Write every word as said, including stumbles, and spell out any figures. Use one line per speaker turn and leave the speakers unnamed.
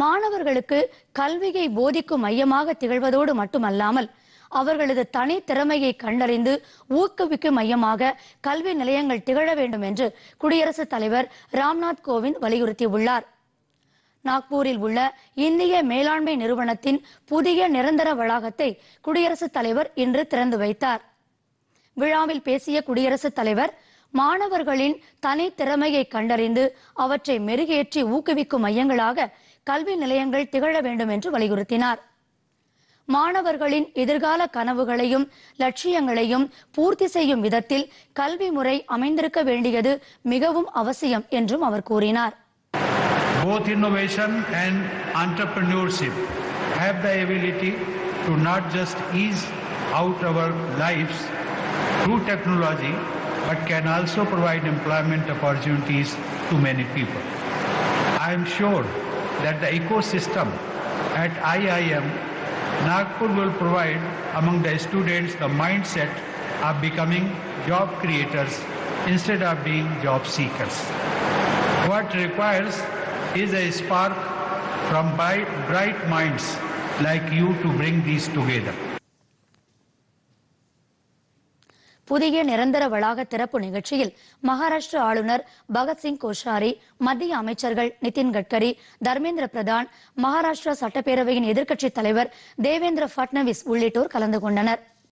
மாணவர்களுக்கு கல்வியை போதிக்கும் மையமாக திகழ்வதோடு மட்டுமல்லாமல் அவர்களது தனி திறமையை கண்டறிந்து ஊக்குவிக்கும் மையமாக கல்வி நிலையங்கள் திகழ வேண்டும் என்று குடியரசுத் தலைவர் ராம்நாத் கோவிந்த் வலியுறுத்தியுள்ளார். நாக்பூரில் உள்ள இந்திய மேலாண்மை நிறுவனத்தின் புதிய நிரந்தர வளாகத்தை குடியரசுத் தலைவர் இன்று திறந்து வைத்தார். விழாவில் பேசிய குடியரசுத் தலைவர் மாணவர்களின் தனி திறமையை கண்டறிந்து அவற்றை மெருகேற்றி ஊக்குவிக்கும் மையங்களாக கல்வி நிலையங்கள் திகழ வேண்டும் என்று வலியுறுத்தினார். மாணவர்களின் எதிர்கால கனவுகளையும் லட்சியங்களையும் பூர்த்தி செய்யும் விதத்தில் கல்வி முறை அமைந்திருக்க வேண்டியது மிகவும் அவசியம் என்றும் அவர் கூறினார்.
Both innovation and entrepreneurship have the ability to not just ease out our lives through technology, but can also provide employment opportunities to many people. I am sure that the ecosystem at I I M Nagpur will provide among the students the mindset of becoming job creators instead of being job seekers. What requires is a spark from bright, bright minds like you to bring these together.
புதிய நிரந்தர வளாக திறப்பு நிகழ்ச்சியில் மகாராஷ்டிர ஆளுநர் பகத்சிங் கோஷாரி, மத்திய அமைச்சர்கள் நிதின் கட்கரி, தர்மேந்திர பிரதான், மகாராஷ்டிரா சட்டப்பேரவையின் எதிர்க்கட்சித் தலைவர் தேவேந்திர பட்னவிஸ் உள்ளிட்டோர் கலந்து கொண்டனர்.